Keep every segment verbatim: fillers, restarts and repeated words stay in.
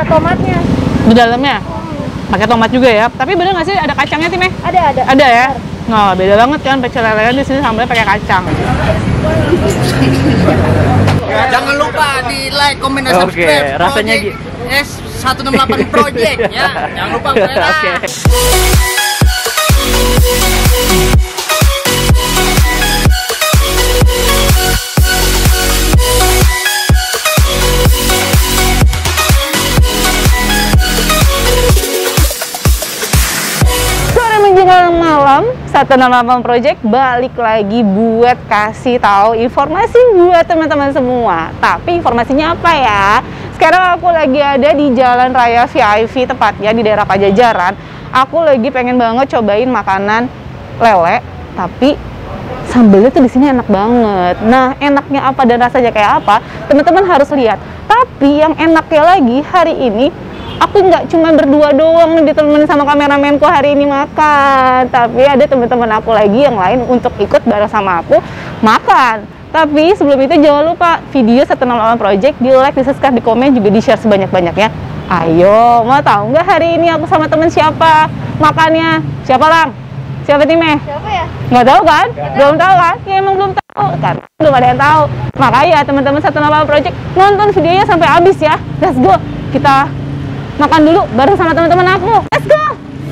tomatnya di dalamnya. Pakai tomat juga ya. Tapi bener nggak sih ada kacangnya Tim? Ada, ada. Ada ya? Nah, beda banget kan pecel lele kan di sini sambalnya pakai kacang. Jangan lupa di like, komen, dan Oke, subscribe. rasanya Project S seratus enam puluh delapan Project ya. Jangan lupa. Oke. Menjelang malam, seratus enam puluh delapan Project balik lagi buat kasih tahu informasi buat teman-teman semua. Tapi informasinya apa ya? Sekarang aku lagi ada di Jalan Raya V I V, tepatnya di daerah Pajajaran. Aku lagi pengen banget cobain makanan lele, tapi sambelnya tuh di sini enak banget. Nah, enaknya apa dan rasanya kayak apa? Teman-teman harus lihat. Tapi yang enaknya lagi hari ini, aku nggak cuma berdua doang nih ditemenin sama kameramenku hari ini makan, tapi ada teman-teman aku lagi yang lain untuk ikut bareng sama aku makan. Tapi sebelum itu jangan lupa video seratus enam puluh delapan Project di like, di subscribe, di komen, juga di share sebanyak-banyaknya. Ayo, mau tahu nggak hari ini aku sama temen siapa makannya? Siapa Lang? Siapa Time? Siapa ya? Nggak tahu kan? Belum tahu kan? Ya emang belum tahu kan? Belum ada yang tahu. Makanya teman-teman seratus enam puluh delapan Project nonton videonya sampai habis ya. Let's go, kita makan dulu bareng sama teman-teman aku. Let's go!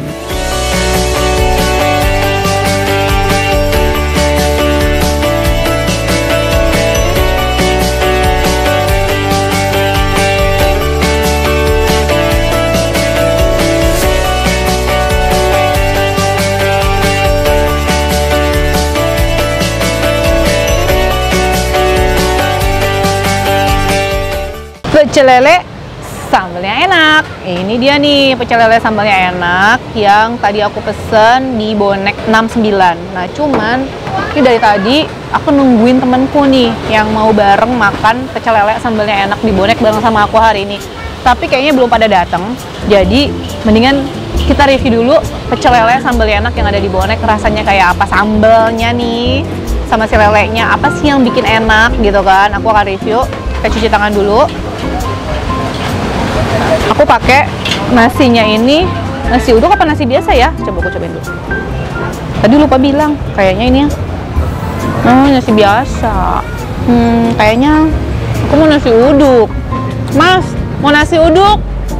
Pecel lele sambalnya enak. Ini dia nih pecel lele sambalnya enak yang tadi aku pesen di Bonek enam puluh sembilan. Nah, cuman ini dari tadi aku nungguin temenku nih yang mau bareng makan pecel lele sambalnya enak di Bonek bareng sama aku hari ini. Tapi kayaknya belum pada datang. Jadi mendingan kita review dulu pecel lele sambalnya enak yang ada di Bonek, rasanya kayak apa, sambalnya nih sama si lelenya apa sih yang bikin enak gitu kan. Aku akan review. Kita cuci tangan dulu. Aku pakai nasinya ini nasi uduk apa nasi biasa ya? Coba aku cobain dulu. Tadi lupa bilang, kayaknya ini ya. Oh, nasi biasa. Hmm, kayaknya aku mau nasi uduk. Mas, mau nasi uduk?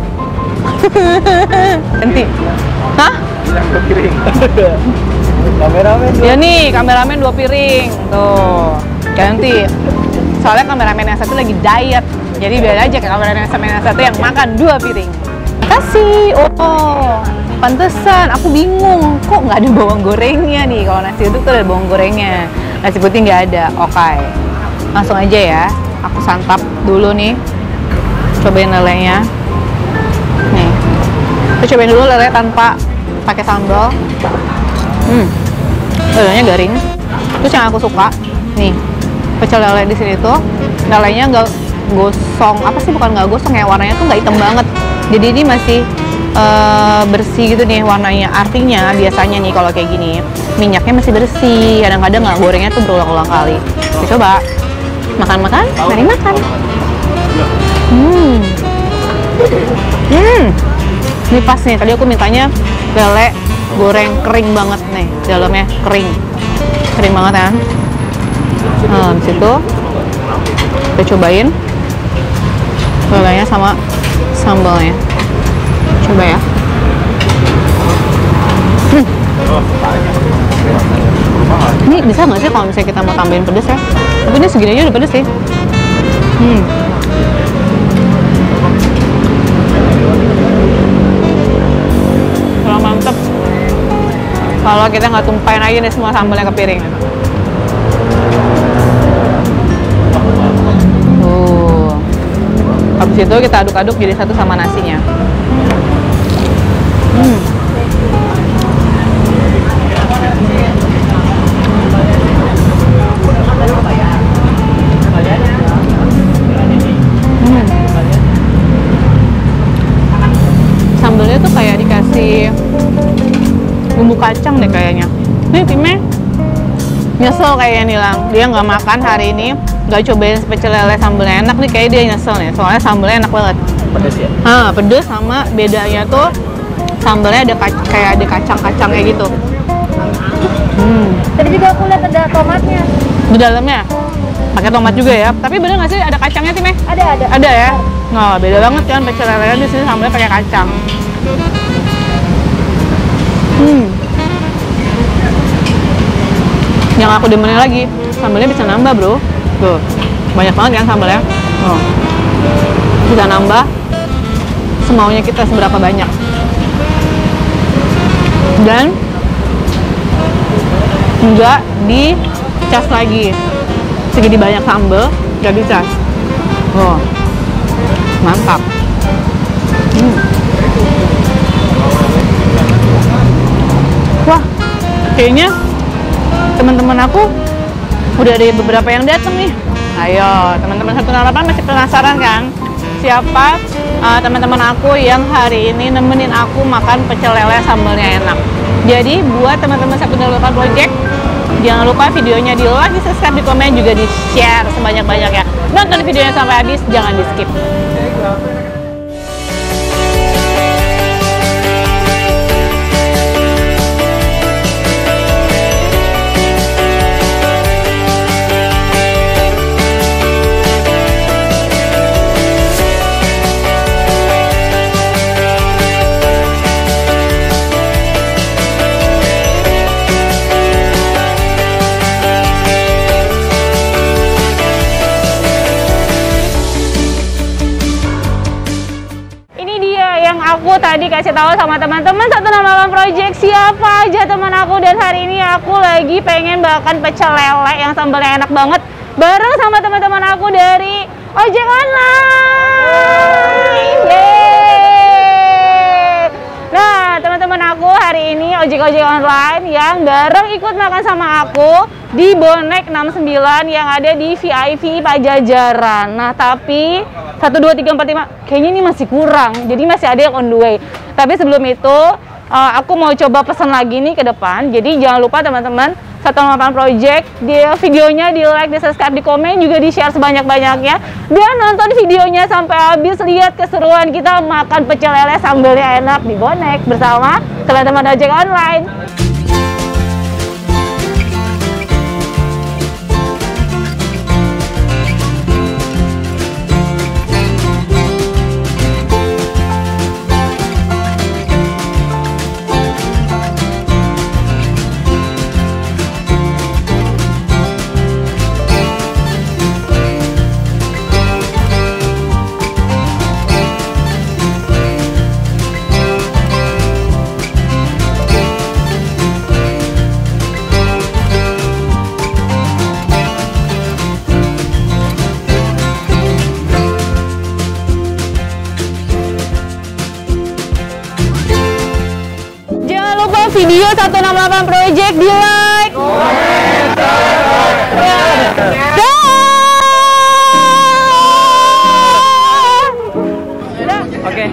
Ganti. Hah? Dua piring. Kameramen. Ya nih, kameramen dua piring. Tuh, ganti. Soalnya kameramen yang satu lagi diet. Jadi biar aja kameramen yang satu yang makan dua piring. Makasih. Oh, pantesan. Aku bingung. Kok nggak ada bawang gorengnya nih? Kalau nasi uduk tuh ada bawang gorengnya. Nasi putih nggak ada. Oke. Langsung aja ya. Aku santap dulu nih. Cobain lelenya. Nih. Aku cobain dulu lele tanpa pakai sambal. Hmm. Lelenya garing. Terus yang aku suka, nih, pecel lele di sini tuh lelenya nggak gosong, apa sih, bukan nggak gosong ya, warnanya tuh nggak hitam banget, jadi ini masih uh, bersih gitu nih warnanya. Artinya biasanya nih kalau kayak gini minyaknya masih bersih, kadang-kadang nggak gorengnya tuh berulang-ulang kali. Kita coba makan-makan, mari makan. Hmm, hmm, ini pas nih. Tadi aku mintanya lele goreng kering banget nih, dalamnya kering, kering banget kan. Nah, habis itu kita cobain lelenya sama sambalnya. Coba ya. Hmm. Ini bisa nggak sih kalau misalnya kita mau tambahin pedes ya? Tapi ini segini aja udah pedes sih. Hmm. Kalau mantep. Kalau kita nggak tumpahin aja nih semua sambalnya ke piring. Habis itu kita aduk-aduk jadi satu sama nasinya. Hmm. Hmm. Sambalnya tuh kayak dikasih bumbu kacang deh kayaknya. Nih Time nyesel kayaknya nih Lang, dia nggak makan hari ini, nggak cobain pecel lele sambalnya enak nih, kayak dia nyesel nih, soalnya sambalnya enak banget. Pedes ya? Ah, pedes sama bedanya tuh sambalnya ada kac- kayak ada kacang-kacang kayak gitu. Hmm. Tadi juga aku lihat ada tomatnya. Di dalamnya pakai tomat juga ya. Tapi bener nggak sih ada kacangnya sih, Meh? Ada, ada. Ada ya? Nah, beda banget kan pecel lele di sini sambalnya pakai kacang. Hmm. Yang aku demenin lagi, sambalnya bisa nambah, Bro. Tuh. Banyak banget kan sambalnya. Oh. Bisa nambah semaunya kita seberapa banyak. Dan enggak dicas lagi. Segini banyak sambal, nggak dicas. Oh. Mantap. Hmm. Wah, kayaknya teman-teman aku udah ada beberapa yang datang nih. Ayo, teman-teman satu enam delapan masih penasaran kan? Siapa uh, teman-teman aku yang hari ini nemenin aku makan pecel lele sambalnya enak. Jadi buat teman-teman satu enam delapan Project, jangan lupa videonya di like, di subscribe, di komen, juga di share sebanyak-banyaknya. Nonton videonya sampai habis, jangan di skip. Aku tadi kasih tahu sama teman-teman satu enam delapan Project siapa aja teman aku, dan hari ini aku lagi pengen makan pecel lele yang sambalnya enak banget bareng sama teman-teman aku dari ojek online. Yeay! Nah, teman-teman aku hari ini ojek-ojek online yang bareng ikut makan sama aku di Bonek enam sembilan yang ada di V I P Pajajaran. Nah, tapi satu, dua, tiga, empat, lima kayaknya ini masih kurang, jadi masih ada yang on the way. Tapi sebelum itu uh, aku mau coba pesan lagi nih ke depan. Jadi jangan lupa teman-teman satu enam delapan Project, di videonya di like, di subscribe, di komen, juga di share sebanyak-banyaknya, dan nonton videonya sampai habis. Lihat keseruan kita makan pecel lele sambalnya enak di Bonek bersama teman-teman ojek online. Video satu enam delapan Project di like. Oke,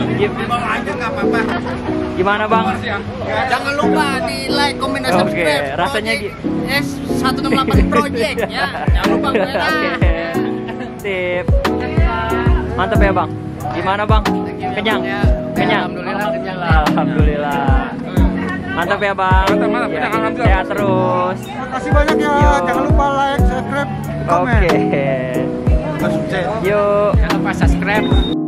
gimana bang? Jangan lupa di like, komen, dan subscribe. Oke, rasanya Project S satu enam delapan Project ya. Jangan lupa. Oke, sip. Mantap ya bang. Gimana bang? Kenyang? Kenyang? Alhamdulillah kenyang. Alhamdulillah. Mantap ya bang. Mantap, mantap. Ya, Alhamdulillah. sehat terus. Terima kasih banyak ya. Yo. Jangan lupa like, subscribe, komen. Oke. Sukses. Yuk. Jangan lupa subscribe.